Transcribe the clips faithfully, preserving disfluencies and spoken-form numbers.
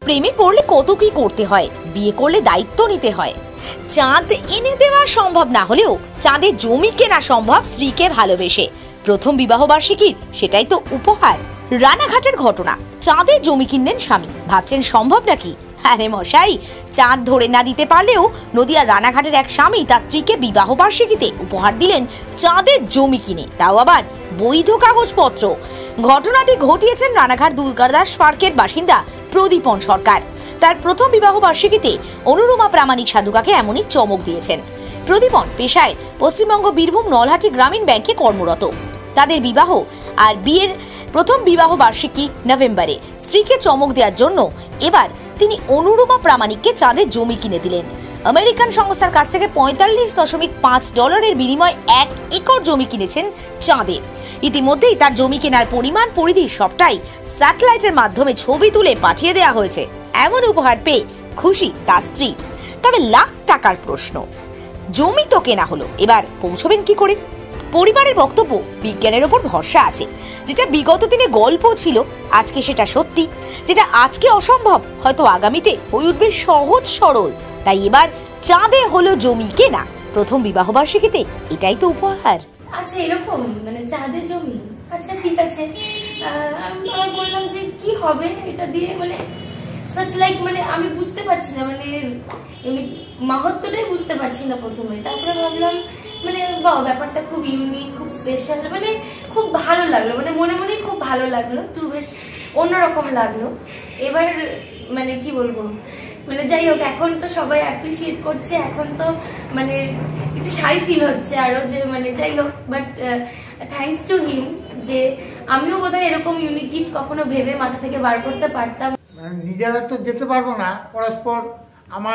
প্রেমে পড়লে কত কি করতে হয়, বিয়ে করলে দায়িত্ব নিতে হয়। চাঁদ এনে দেওয়া সম্ভব না হলেও চাঁদের জমি কেনা সম্ভব স্ত্রীকে ভালোবেসে। প্রথম বিবাহ বার্ষিকীর সেটাই তো উপহার। রানাঘাটের ঘটনা, চাঁদের জমি কিনলেন স্বামী, ভাবছেন সম্ভব নাকি? আরে মশাই, চাঁদ ধরে না দিতে পারলেও নদিয়ার রানাঘাটের এক স্বামী তার স্ত্রীকে বিবাহ বার্ষিকীতে উপহার দিলেন চাঁদের জমি কিনে, তাও আবার বৈধ কাগজপত্র। ঘটনাটি ঘটিয়েছেন রানাঘাট দুর্গাদাস পার্কের বাসিন্দা প্রদীপন সরকার। তার প্রথম বিবাহ বার্ষিকীতে অনুরুমা প্রামাণিক সাধুকাকে এমনই চমক দিয়েছেন। প্রদীপন পেশায় পশ্চিমবঙ্গ বীরভূম নলহাটি গ্রামীণ ব্যাংকে কর্মরত। তাদের বিবাহ আর বিয়ের প্রথম বিবাহ বার্ষিকী নভেম্বরে। স্ত্রীকে চমক দেওয়ার জন্য এবার তিনি অনুরুমা প্রামাণিককে চাঁদের জমি কিনে দিলেন। আমেরিকান সংস্থার কাছ থেকে পঁয়তাল্লিশ দশমিক পাঁচ ডলারের বিনিময়ে এক একর জমি কিনেছেন চাঁদে। ইতিমধ্যেই তার জমি কেনার পরিমাণ পরিধি সবটাই স্যাটেলাইটের মাধ্যমে ছবি তুলে পাঠিয়ে দেওয়া হয়েছে। এমন উপহার পেয়ে খুশি তার স্ত্রী। তবে লাখ টাকার প্রশ্ন, জমি তো কেনা হলো, এবার পৌঁছবেন কি করে? পরিবারের বক্তব্য, বিজ্ঞানের ওপর ভরসা আছে। যেটা বিগত দিনে গল্প ছিল, আজকে সেটা সত্যি। যেটা আজকে অসম্ভব, হয়তো আগামীতে হয়ে উঠবে সহজ সরল। তাই এবার চাঁদে হলো জমি কেনা, প্রথম বিবাহ বার্ষিকীতে এটাই তো উপহার। আচ্ছা, এরকম মানে চাঁদে জমি, আচ্ছা ঠিক আছে। আমি বললাম যে কি হবে এটা দিয়ে, মানে সাচ লাইক মানে আমি বুঝতে পারছি না, মানে মাহাত্ম্যটাই বুঝতে পারছি না প্রথমে। তারপরে ভাবলাম মানে বাহ, ব্যাপারটা খুব ইউনিক, খুব স্পেশাল, মানে খুব ভালো লাগলো, মানে মনে মনেই খুব ভালো লাগলো, একটু বেশ অন্যরকম লাগলো। এবার মানে কি বলবো, মানে যাই হোক, এখন তো সবাই অ্যাপ্রিসিয়েট করছে, এখন তো মানে একটু শাই ফিল হচ্ছে আরো, যে মানে যাই হোক, বাট থ্যাঙ্কস টু হিম, যে আমিও বোধহয় এরকম ইউনিক গিফট কখনো ভেবে মাথা থেকে বার করতে পারতাম। নিজেরা তো যেতে পারবো না, পরস্পর আমার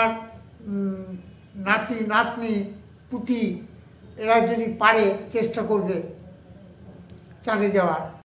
নাতি নাতনি পুতি এরা যদি পারে চেষ্টা করবে চাঁদে যাওয়ার।